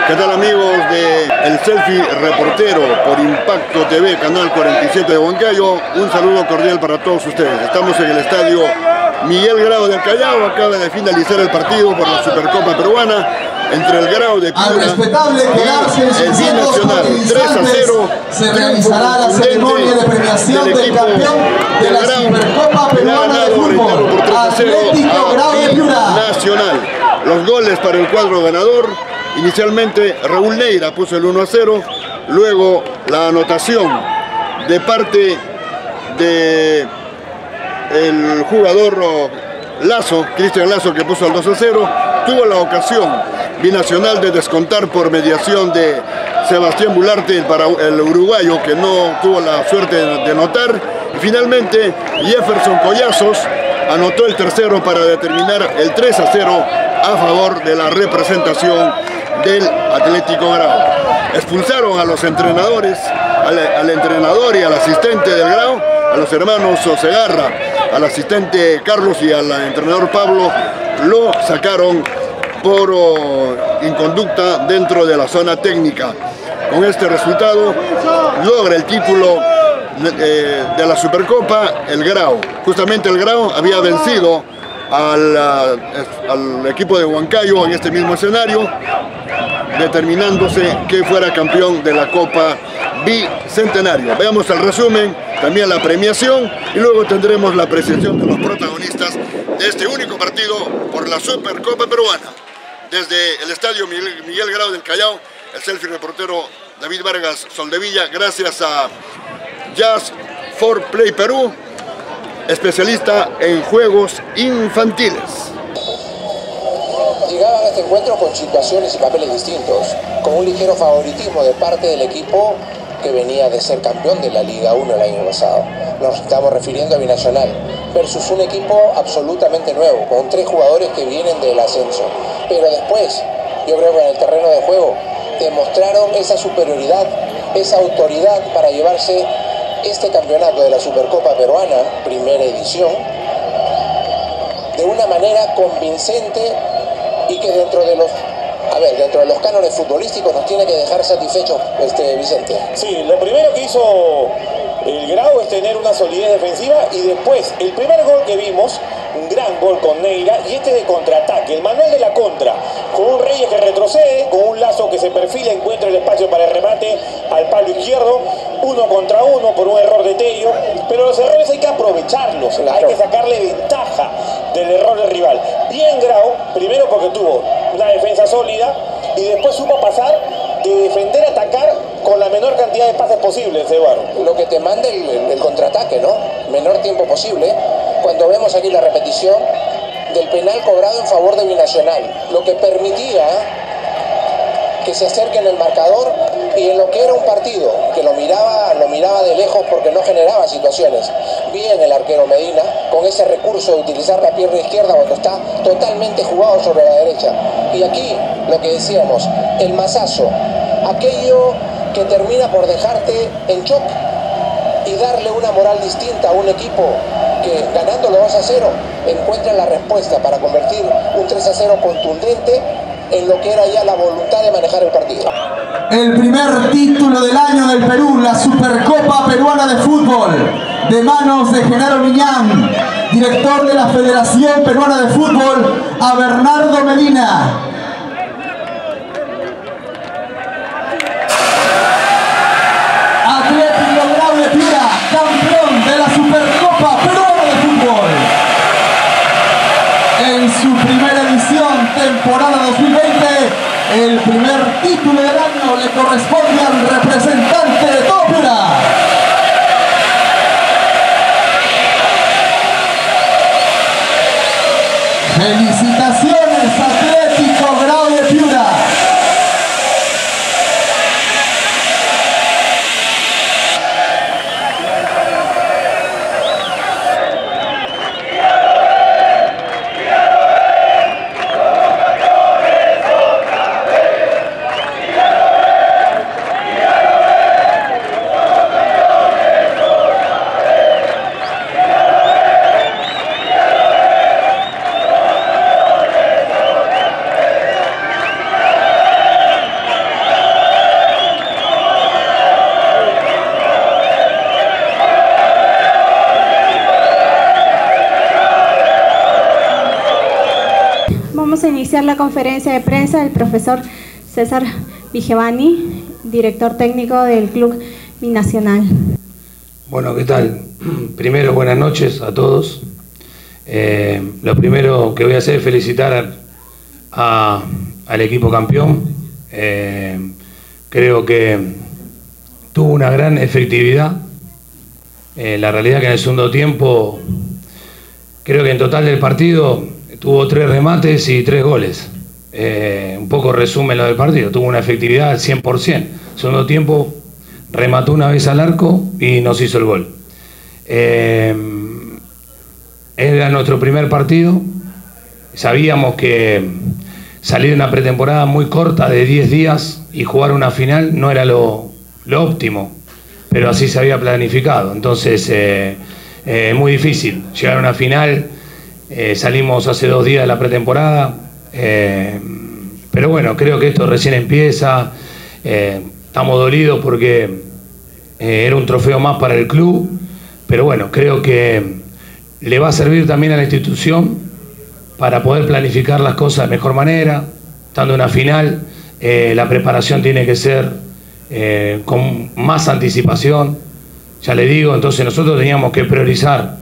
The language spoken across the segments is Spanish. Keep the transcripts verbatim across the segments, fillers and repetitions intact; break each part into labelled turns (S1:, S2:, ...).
S1: ¿Qué tal, amigos de El Selfie Reportero por Impacto T V, canal cuarenta y siete de Huancayo? Un saludo cordial para todos ustedes. Estamos en el estadio Miguel Grau del Callao. Acaba de finalizar el partido por la Supercopa Peruana entre el Grau de Piura y el Binacional. tres a cero.
S2: Se realizará la ceremonia de premiación del, del campeón de la Grau, Supercopa Peruana de Fútbol, Atlético Grau de Piura.
S1: Nacional. Los goles para el cuadro ganador. Inicialmente Raúl Neira puso el uno a cero, luego la anotación de parte de el jugador Lazo, Cristian Lazo, que puso el dos a cero, tuvo la ocasión Binacional de descontar por mediación de Sebastián Bularte, el, para, el uruguayo, que no tuvo la suerte de anotar, y finalmente Jefferson Collazos anotó el tercero para determinar el tres a cero a favor de la representación del Atlético Grau. Expulsaron a los entrenadores, al, al entrenador y al asistente del Grau, a los hermanos Segarra, al asistente Carlos y al entrenador Pablo, lo sacaron por oh, inconducta dentro de la zona técnica. Con este resultado logra el título eh, de la Supercopa el Grau. Justamente el Grau había vencido al, al equipo de Huancayo en este mismo escenario, determinándose que fuera campeón de la Copa Bicentenario. Veamos el resumen, también la premiación, y luego tendremos la apreciación de los protagonistas de este único partido por la Supercopa Peruana. Desde el estadio Miguel, Miguel Grau del Callao, el selfie reportero David Vargas Soldevilla, gracias a Jazz for Play Perú, especialista en juegos infantiles.
S3: Llegaban a este encuentro con situaciones y papeles distintos, con un ligero favoritismo de parte del equipo que venía de ser campeón de la Liga uno el año pasado. Nos estamos refiriendo a Binacional, versus un equipo absolutamente nuevo, con tres jugadores que vienen del ascenso. Pero después, yo creo que en el terreno de juego, demostraron esa superioridad, esa autoridad para llevarse este campeonato de la Supercopa Peruana, primera edición, de una manera convincente y que dentro de los, a ver, dentro de los cánones futbolísticos nos tiene que dejar satisfechos, este, Vicente.
S4: Sí, lo primero que hizo el Grau es tener una solidez defensiva, y después, el primer gol que vimos, un gran gol con Neira, y este de contraataque, el manual de la contra, con un Reyes que retrocede, con un Lazo que se perfila, encuentra el espacio para el remate al palo izquierdo, uno contra uno por un error de Tello, pero los errores hay que aprovecharlos, claro. Hay que sacarle ventaja del error del rival. Bien Grau, primero porque tuvo una defensa sólida, y después supo pasar de defender a atacar con la menor cantidad de pases posibles, Eduardo.
S3: Lo que te manda el, el, el contraataque, ¿no? Menor tiempo posible. Cuando vemos aquí la repetición del penal cobrado en favor de Binacional, lo que permitía que se acerquen el marcador, y en lo que era un partido que lo miraba, lo miraba de lejos porque no generaba situaciones. Bien el arquero Medina con ese recurso de utilizar la pierna izquierda cuando está totalmente jugado sobre la derecha. Y aquí lo que decíamos, el mazazo, aquello que termina por dejarte en shock y darle una moral distinta a un equipo que, ganando los dos a cero, encuentra la respuesta para convertir un tres a cero contundente en lo que era ya la voluntad de manejar el partido.
S2: El primer título del año del Perú, la Supercopa Peruana de Fútbol, de manos de Genaro Miñán, director de la Federación Peruana de Fútbol, a Bernardo Medina. Atlético Grau de Piura, campeón de la Supercopa Peruana de Fútbol. En su primera edición, temporada dos mil veinte, el primer título del año le corresponde al representante de todo Piura. Felicitaciones, Atlético Grau de Piura.
S5: iniciar la conferencia de prensa el profesor César Vigevani, director técnico del Club Binacional.
S6: Bueno, ¿qué tal? Primero, buenas noches a todos. Eh, lo primero que voy a hacer es felicitar a, al equipo campeón. Eh, creo que tuvo una gran efectividad. Eh, la realidad es que en el segundo tiempo, creo que en total del partido tuvo tres remates y tres goles. Eh, un poco resumen lo del partido. Tuvo una efectividad al cien por ciento. Segundo tiempo remató una vez al arco y nos hizo el gol. Eh, era nuestro primer partido. Sabíamos que salir de una pretemporada muy corta de diez días y jugar una final no era lo, lo óptimo, pero así se había planificado. Entonces eh, eh, muy difícil llegar a una final. Eh, salimos hace dos días de la pretemporada, eh, pero bueno, creo que esto recién empieza. Eh, estamos dolidos porque eh, era un trofeo más para el club, pero bueno, creo que le va a servir también a la institución para poder planificar las cosas de mejor manera. Estando en una final, eh, la preparación tiene que ser eh, con más anticipación, ya le digo. Entonces nosotros teníamos que priorizar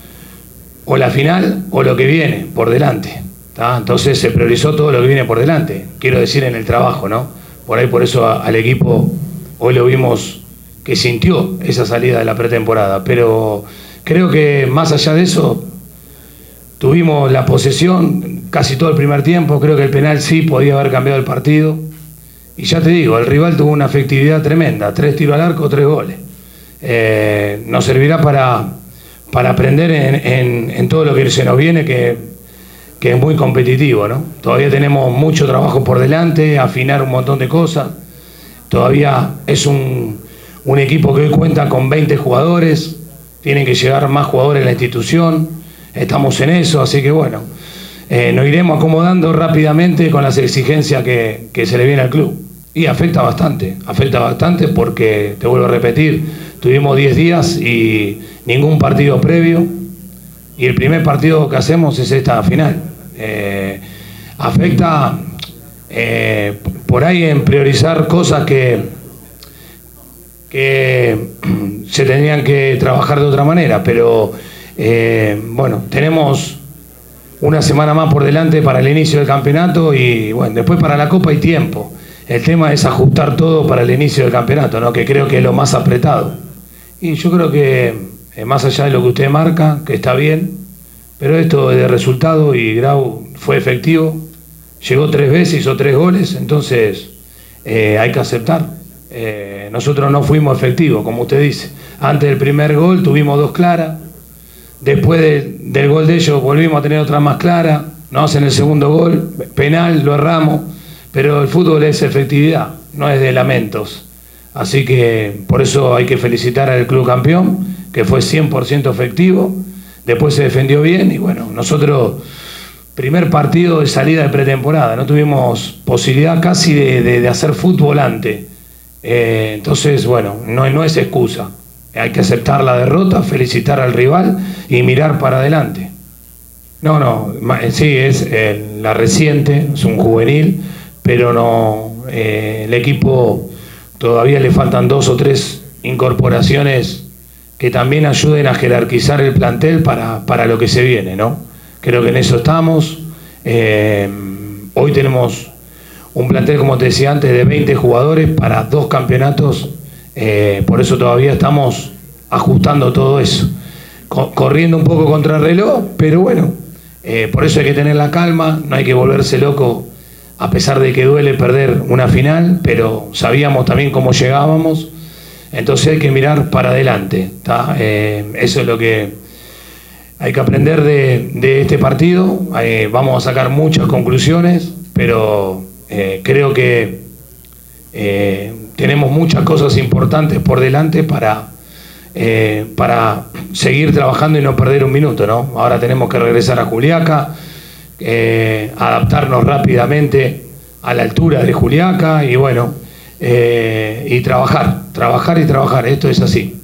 S6: o la final o lo que viene por delante, ¿tá? Entonces se priorizó todo lo que viene por delante, quiero decir, en el trabajo, ¿no? Por ahí, por eso a, al equipo hoy lo vimos que sintió esa salida de la pretemporada, pero creo que más allá de eso tuvimos la posesión casi todo el primer tiempo. Creo que el penal sí podía haber cambiado el partido, y ya te digo, el rival tuvo una efectividad tremenda, tres tiros al arco, tres goles. Eh, nos servirá para, para aprender en, en, en todo lo que se nos viene, que que es muy competitivo, ¿no? Todavía tenemos mucho trabajo por delante, afinar un montón de cosas. Todavía es un, un equipo que hoy cuenta con veinte jugadores, tienen que llegar más jugadores a la institución, estamos en eso, así que bueno, eh, nos iremos acomodando rápidamente con las exigencias que, que se le viene al club. Y afecta bastante, afecta bastante porque, te vuelvo a repetir, tuvimos diez días y ningún partido previo, y el primer partido que hacemos es esta final. Eh, afecta eh, por ahí en priorizar cosas que, que se tendrían que trabajar de otra manera, pero eh, bueno, tenemos una semana más por delante para el inicio del campeonato, y bueno, después para la Copa hay tiempo. El tema es ajustar todo para el inicio del campeonato, ¿no? Que creo que es lo más apretado. Y yo creo que eh, más allá de lo que usted marca, que está bien, pero esto es de resultado, y Grau fue efectivo, llegó tres veces, hizo tres goles, entonces eh, hay que aceptar. Eh, nosotros no fuimos efectivos, como usted dice. Antes del primer gol tuvimos dos claras, después de, del gol de ellos volvimos a tener otra más clara, nos hacen el segundo gol, penal, lo erramos, pero el fútbol es efectividad, no es de lamentos. Así que por eso hay que felicitar al club campeón, que fue cien por ciento efectivo. Después se defendió bien, y bueno, nosotros, primer partido de salida de pretemporada, no tuvimos posibilidad casi de, de, de hacer fútbol antes. Eh, entonces, bueno, no, no es excusa. Hay que aceptar la derrota, felicitar al rival y mirar para adelante. No, no, sí, es eh, la reciente, es un juvenil, pero no, eh, el equipo todavía le faltan dos o tres incorporaciones que también ayuden a jerarquizar el plantel para, para lo que se viene, ¿no? Creo que en eso estamos. Eh, hoy tenemos un plantel, como te decía antes, de veinte jugadores para dos campeonatos, eh, por eso todavía estamos ajustando todo eso. Co corriendo un poco contra el reloj, pero bueno, eh, por eso hay que tener la calma, no hay que volverse loco, a pesar de que duele perder una final, pero sabíamos también cómo llegábamos. Entonces hay que mirar para adelante, ¿tá? Eh, eso es lo que hay que aprender de, de este partido. Eh, vamos a sacar muchas conclusiones, pero eh, creo que eh, tenemos muchas cosas importantes por delante para, eh, para seguir trabajando y no perder un minuto, ¿no? Ahora tenemos que regresar a Juliaca, eh, adaptarnos rápidamente a la altura de Juliaca, y bueno, Eh, y trabajar, trabajar y trabajar, esto es así.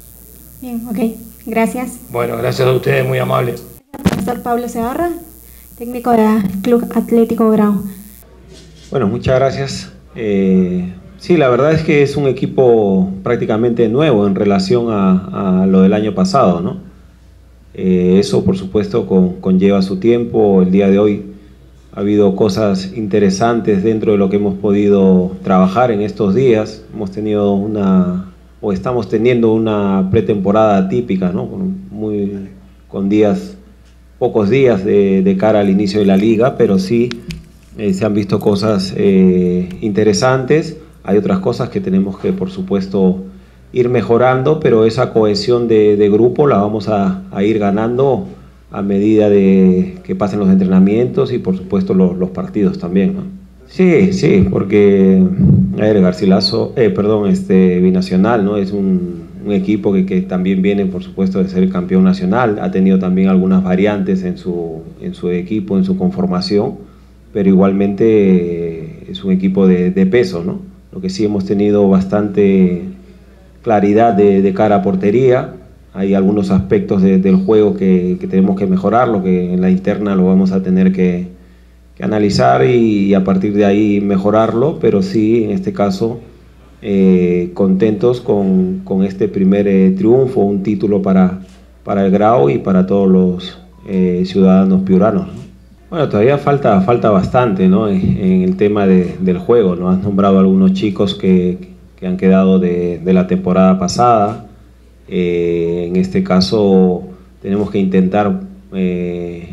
S5: Bien, ok, gracias.
S6: Bueno, gracias a ustedes, muy amable.
S5: Profesor Pablo Segarra, técnico del Club Atlético Grau.
S7: Bueno, muchas gracias. Eh, sí, la verdad es que es un equipo prácticamente nuevo en relación a, a lo del año pasado, ¿no? Eh, eso, por supuesto, con, conlleva su tiempo. El día de hoy ha habido cosas interesantes dentro de lo que hemos podido trabajar en estos días. Hemos tenido una, o estamos teniendo una pretemporada típica, ¿no? Con, muy, con días, pocos días de, de cara al inicio de la liga, pero sí eh, se han visto cosas eh, interesantes. Hay otras cosas que tenemos que, por supuesto, ir mejorando, pero esa cohesión de, de grupo la vamos a, a ir ganando a medida de que pasen los entrenamientos y, por supuesto, los, los partidos también, ¿no? Sí, sí, porque a ver, Garcilaso, eh, perdón, este Binacional, ¿no? Es un, un equipo que, que también viene, por supuesto, de ser campeón nacional. Ha tenido también algunas variantes en su, en su equipo, en su conformación, pero igualmente eh, es un equipo de, de peso, ¿no? Lo que sí hemos tenido bastante claridad de, de cara a portería. Hay algunos aspectos de, del juego que, que tenemos que mejorar, lo que en la interna lo vamos a tener que, que analizar y, y a partir de ahí mejorarlo, pero sí, en este caso, eh, contentos con, con este primer eh, triunfo, un título para, para el Grau y para todos los eh, ciudadanos piuranos, ¿no? Bueno, todavía falta, falta bastante, ¿no? en, en el tema de, del juego, ¿no? Has nombrado algunos chicos que, que han quedado de, de la temporada pasada. Eh, en este caso tenemos que intentar eh,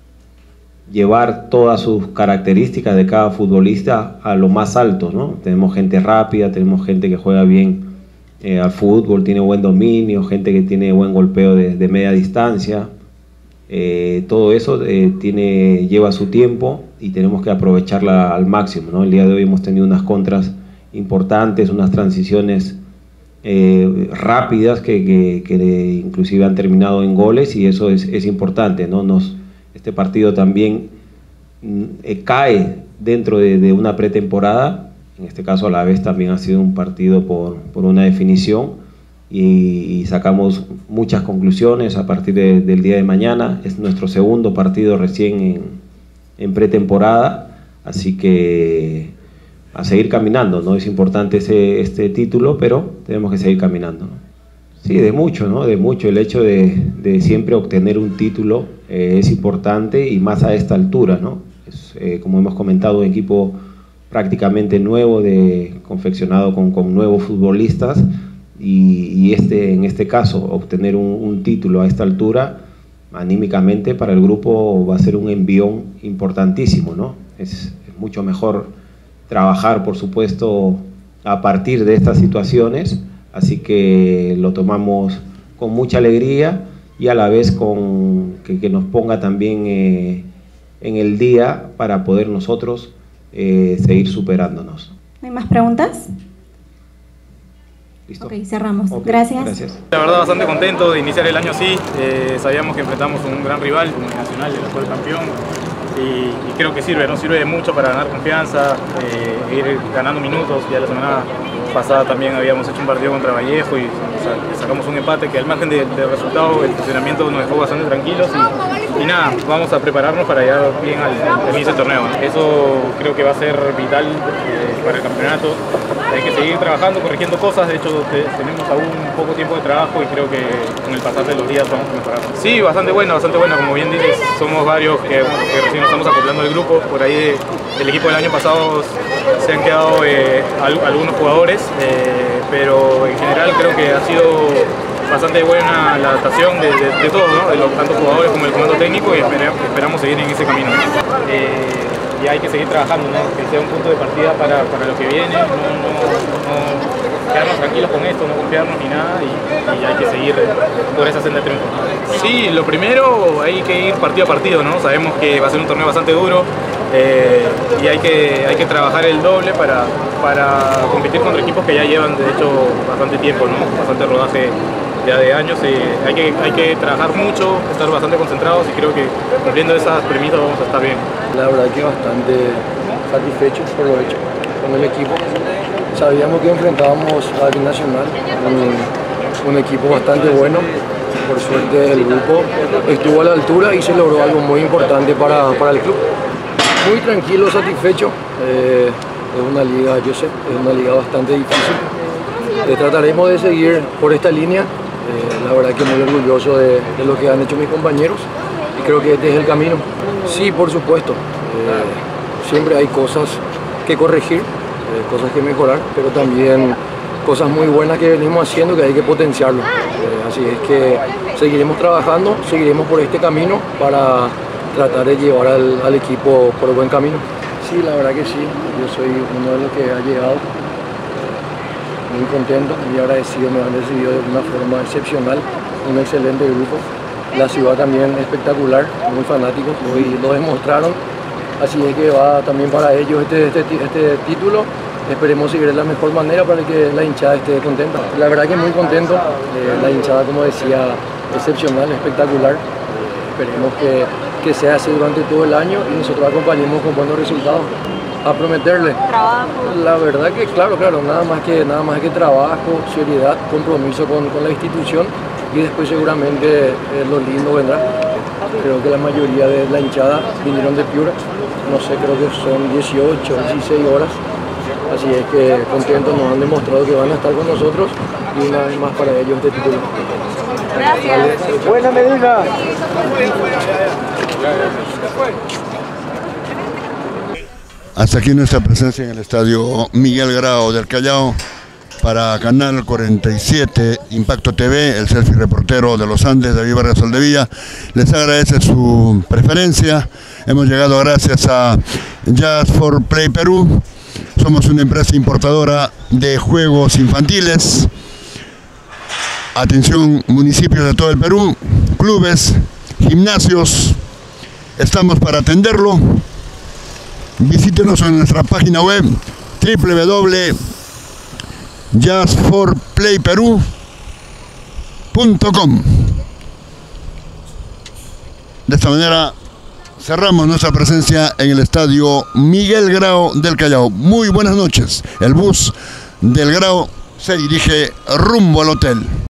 S7: llevar todas sus características de cada futbolista a lo más alto, ¿no? Tenemos gente rápida, tenemos gente que juega bien eh, al fútbol, tiene buen dominio, gente que tiene buen golpeo de, de media distancia. Eh, todo eso eh, tiene, lleva su tiempo y tenemos que aprovecharla al máximo, ¿no? El día de hoy hemos tenido unas contras importantes, unas transiciones eh, rápidas que, que, que inclusive han terminado en goles y eso es, es importante, ¿no? Nos, este partido también eh, cae dentro de, de una pretemporada, en este caso a la vez también ha sido un partido por, por una definición y, y sacamos muchas conclusiones a partir de, del día de mañana. Es nuestro segundo partido recién en, en pretemporada, así que a seguir caminando, ¿no? Es importante ese, este título, pero tenemos que seguir caminando, ¿no? Sí, de mucho, ¿no? De mucho. El hecho de, de siempre obtener un título eh, es importante y más a esta altura, ¿no? Es, eh, como hemos comentado, un equipo prácticamente nuevo, de, confeccionado con, con nuevos futbolistas y, y este, en este caso, obtener un, un título a esta altura, anímicamente para el grupo va a ser un envión importantísimo, ¿no? Es, es mucho mejor trabajar, por supuesto, a partir de estas situaciones, así que lo tomamos con mucha alegría y a la vez con que, que nos ponga también eh, en el día para poder nosotros eh, seguir superándonos.
S5: ¿Hay más preguntas?
S7: ¿Listo?
S5: Ok, cerramos.
S7: Okay,
S5: gracias.
S7: gracias.
S8: La verdad, bastante contento de iniciar el año así. Eh, sabíamos que enfrentamos a un gran rival como el Nacional, el actual campeón. Y, y creo que sirve, nos sirve mucho para ganar confianza, eh, ir ganando minutos. Ya la semana pasada también habíamos hecho un partido contra Vallejo y sacamos un empate que al margen del de resultado, el funcionamiento nos dejó bastante tranquilos y, y nada, vamos a prepararnos para llegar bien al, al inicio del torneo. Eso creo que va a ser vital eh, para el campeonato. Hay que seguir trabajando, corrigiendo cosas. De hecho, te, tenemos aún poco tiempo de trabajo y creo que con el pasar de los días vamos a mejorar. Sí, bastante bueno, bastante bueno. Como bien dices, somos varios que, que recién nos estamos acoplando al grupo. Por ahí el equipo del año pasado se han quedado eh, algunos jugadores, eh, pero en general creo que ha sido bastante buena la adaptación de, de, de todos, ¿no? De los tantos jugadores como el comando técnico y esperamos, esperamos seguir en ese camino. Eh, y hay que seguir trabajando, ¿no? Que sea un punto de partida para, para lo que viene, no, no, no quedarnos tranquilos con esto, no confiarnos ni nada y, y hay que seguir por esa senda de triunfo. Sí, lo primero hay que ir partido a partido, ¿no? Sabemos que va a ser un torneo bastante duro eh, y hay que, hay que trabajar el doble para, para competir contra equipos que ya llevan de hecho bastante tiempo, ¿no? Bastante rodaje ya de años. Eh, hay, que, hay que trabajar mucho, estar bastante concentrados y creo que cumpliendo esas premisas vamos a estar bien.
S9: La verdad que bastante satisfechos por lo hecho con el equipo. Sabíamos que enfrentábamos a Binacional, un, un equipo bastante bueno por suerte el grupo estuvo a la altura y se logró algo muy importante para, para el club. Muy tranquilo, satisfecho. Eh, es una liga, yo sé, es una liga bastante difícil. Eh, trataremos de seguir por esta línea. Eh, la verdad que muy orgulloso de, de lo que han hecho mis compañeros y creo que este es el camino. Sí, por supuesto. Eh, siempre hay cosas que corregir, eh, cosas que mejorar, pero también cosas muy buenas que venimos haciendo que hay que potenciarlo. Eh, así es que seguiremos trabajando, seguiremos por este camino para tratar de llevar al, al equipo por el buen camino. Sí, la verdad que sí, yo soy uno de los que ha llegado. Muy contento, muy agradecido, me han recibido de una forma excepcional, un excelente grupo. La ciudad también espectacular, muy fanáticos, hoy lo demostraron. Así es que va también para ellos este, este, este título. Esperemos seguir de la mejor manera para que la hinchada esté contenta. La verdad que muy contento, eh, la hinchada, como decía, excepcional, espectacular. Eh, esperemos que, que sea así durante todo el año y nosotros acompañemos con buenos resultados. A prometerle. Trabajo. La verdad que claro, claro, nada más que, nada más que trabajo, seriedad, compromiso con, con la institución y después seguramente eh, lo lindo vendrá. Creo que la mayoría de la hinchada vinieron de Piura, no sé, creo que son dieciocho, dieciséis horas, así es que contentos, nos han demostrado que van a estar con nosotros y una vez más para ellos este título.
S10: Gracias.
S9: Vale. Buena medida.
S1: Hasta aquí nuestra presencia en el estadio Miguel Grau del Callao para Canal cuarenta y siete, Impacto T V, el selfie reportero de los Andes, David Vargas Soldevilla. Les agradece su preferencia. Hemos llegado gracias a Just for Play Perú. Somos una empresa importadora de juegos infantiles. Atención, municipios de todo el Perú, clubes, gimnasios. Estamos para atenderlo. Visítenos en nuestra página web w w w punto just for play perú punto com. De esta manera cerramos nuestra presencia en el estadio Miguel Grau del Callao. Muy buenas noches. El bus del Grau se dirige rumbo al hotel.